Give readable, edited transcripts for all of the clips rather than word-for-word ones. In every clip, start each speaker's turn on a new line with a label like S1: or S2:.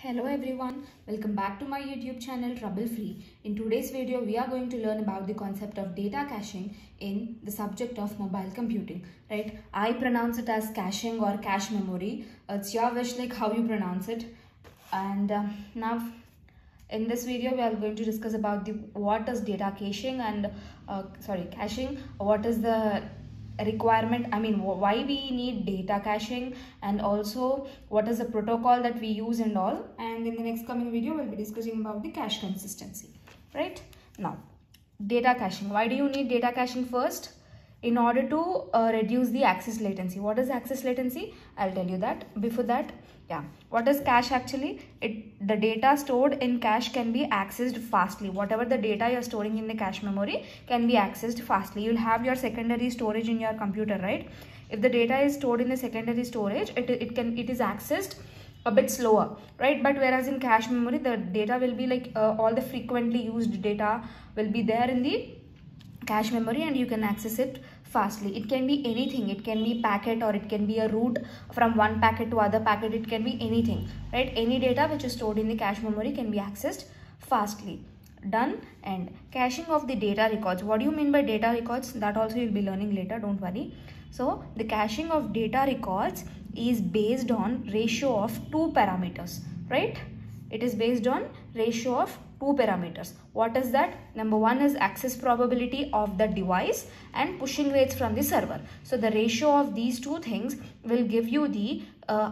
S1: Hello everyone, welcome back to my YouTube channel Trouble Free. In today's video, we are going to learn about the concept of data caching in the subject of mobile computing, right? I pronounce it as caching or cache memory. It's your wish like how you pronounce it. And now in this video, we are going to discuss about what is data caching and caching, what is the requirement, why we need data caching, and also what is the protocol that we use and all. And in the next coming video we'll be discussing about the cache consistency. Right now, data caching, why do you need data caching? First, in order to reduce the access latency. What is access latency? I'll tell you that. Before that, what is cache actually? The data stored in cache can be accessed fastly. Whatever the data you're storing in the cache memory can be accessed fastly. You'll have your secondary storage in your computer, right? If the data is stored in the secondary storage, it is accessed a bit slower, right? But whereas in cache memory, the data will be like all the frequently used data will be there in the cache memory and you can access it fastly. It can be anything. It can be packet, or it can be a route from one packet to other packet. It can be anything, right? Any data which is stored in the cache memory can be accessed fastly. Done. And caching of the data records. What do you mean by data records? That also you'll be learning later, don't worry. So the caching of data records is based on ratio of two parameters, right? It is based on ratio of two parameters. What is that? Number one is access probability of the device and pushing rates from the server. So the ratio of these two things will give you the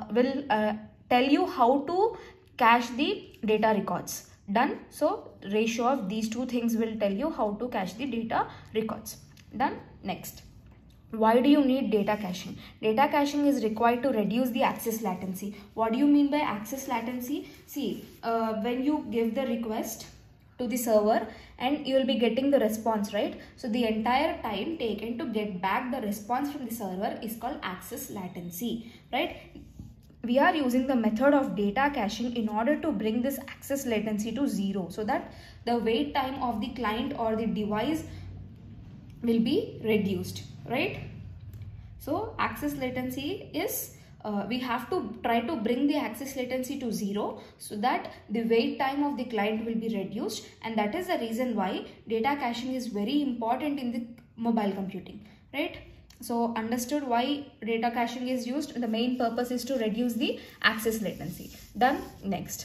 S1: tell you how to cache the data records. Done. So ratio of these two things will tell you how to cache the data records. Done. Next, why do you need data caching? Data caching is required to reduce the access latency. What do you mean by access latency? See, when you give the request to the server and you will be getting the response, right? So the entire time taken to get back the response from the server is called access latency, right? We are using the method of data caching in order to bring this access latency to zero, so that the wait time of the client or the device will be reduced, right? So access latency is we have to try to bring the access latency to zero so that the wait time of the client will be reduced, and that is the reason why data caching is very important in the mobile computing, right? So understood why data caching is used. The main purpose is to reduce the access latency. Done. Next,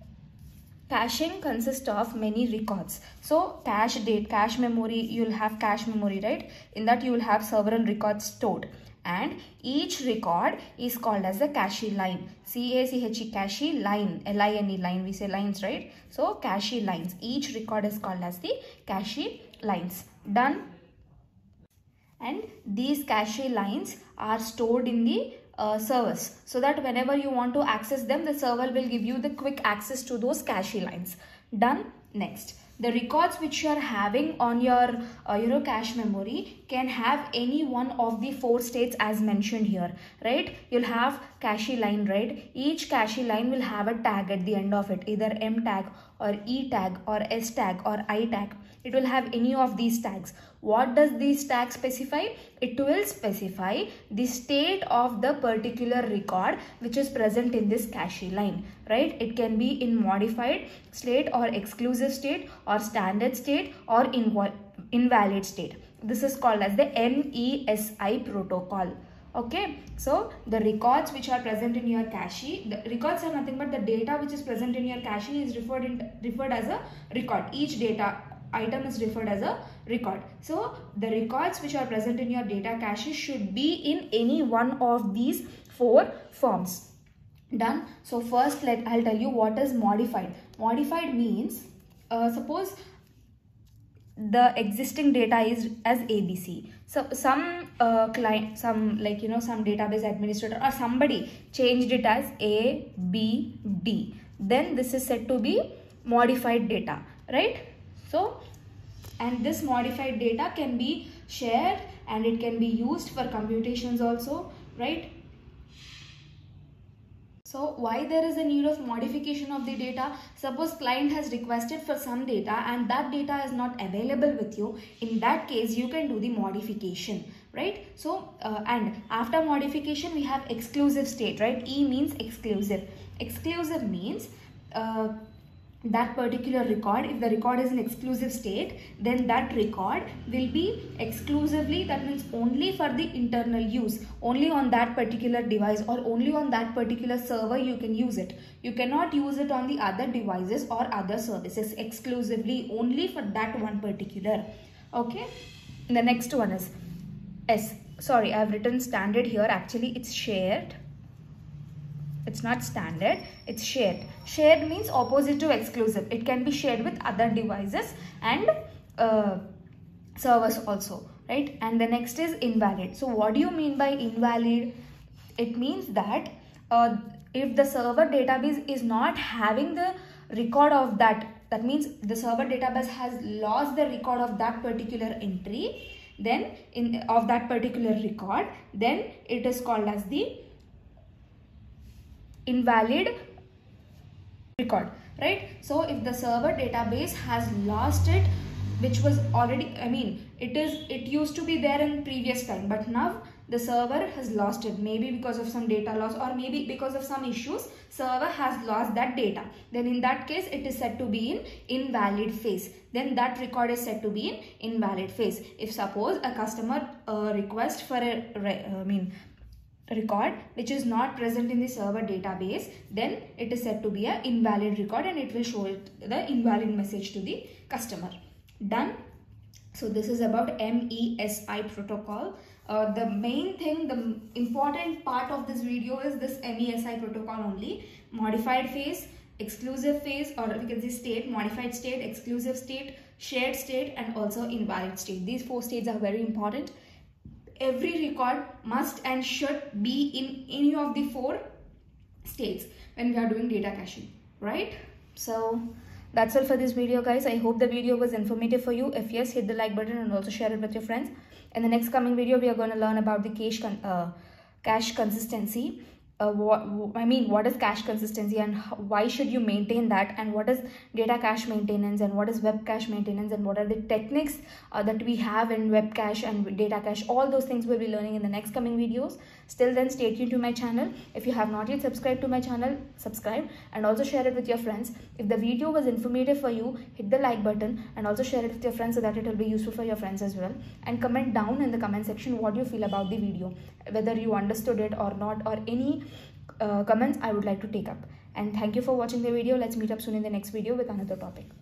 S1: caching consists of many records. So cache memory, you'll have cache memory, right? In that you will have several records stored, and each record is called as the cache line. C-A-C-H-E, cache line, L-I-N-E, line, we say lines, right? So cache lines, each record is called as the cache lines. Done. And these cache lines are stored in the servers, so that whenever you want to access them, the server will give you the quick access to those cache lines. Done. Next, the records which you are having on your cache memory can have any one of the four states as mentioned here, right? You'll have cache line, right? Each cache line will have a tag at the end of it, either M tag or E tag or S tag or I tag. It will have any of these tags. What does these tags specify? It will specify the state of the particular record which is present in this cache line, right? It can be in modified state or exclusive state or standard state or invalid state. This is called as the MESI protocol. Okay, so the records which are present in your cache, the records are nothing but the data which is present in your cache is referred as a record. Each data item is referred as a record. So the records which are present in your data cache should be in any one of these four forms. Done. So first I'll tell you what is modified. Modified means suppose the existing data is as ABC. So some client, some database administrator or somebody changed it as A, B, D. Then this is said to be modified data, right? So, and this modified data can be shared and it can be used for computations also, right? So why there is a need of modification of the data? Suppose client has requested for some data and that data is not available with you. In that case, you can do the modification, right? So and after modification, we have exclusive state, right? E means exclusive. Exclusive means that particular record, if the record is in exclusive state, then that record will be exclusively, that means only for the internal use, only on that particular device or only on that particular server you can use it. You cannot use it on the other devices or other services, exclusively only for that one particular. Okay, the next one is S. Sorry, I have written standard here. Actually it's shared. It's not standard, it's shared. Shared means opposite to exclusive. It can be shared with other devices and servers also, right? And the next is invalid. So what do you mean by invalid? It means that if the server database is not having the record of that means the server database has lost the record of that particular entry, then of that particular record, then it is called as the invalid record, right? So if the server database has lost it, which was already, it used to be there in previous time, but now the server has lost it, maybe because of some data loss or maybe because of some issues, server has lost that data, then in that case it is said to be in invalid phase. Then that record is said to be in invalid phase. If suppose a customer requests for a record which is not present in the server database, then it is said to be an invalid record and it will show it the invalid message to the customer. Done. So this is about MESI protocol. The main thing, the important part of this video is this MESI protocol only. Modified phase, exclusive phase, or we can say state, modified state, exclusive state, shared state, and also invalid state. These 4 states are very important. Every record must and should be in any of the 4 states when we are doing data caching, right? So that's all for this video, guys. I hope the video was informative for you. If yes, hit the like button and also share it with your friends. In the next coming video, we are going to learn about the cache consistency. What is cache consistency and why should you maintain that, and what is data cache maintenance and what is web cache maintenance, and what are the techniques that we have in web cache and data cache. All those things we'll be learning in the next coming videos. Still then, stay tuned to my channel. If you have not yet subscribed to my channel, subscribe and also share it with your friends. If the video was informative for you, hit the like button and also share it with your friends so that it will be useful for your friends as well. And comment down in the comment section what you feel about the video, whether you understood it or not, or any comments I would like to take up. And thank you for watching the video. Let's meet up soon in the next video with another topic.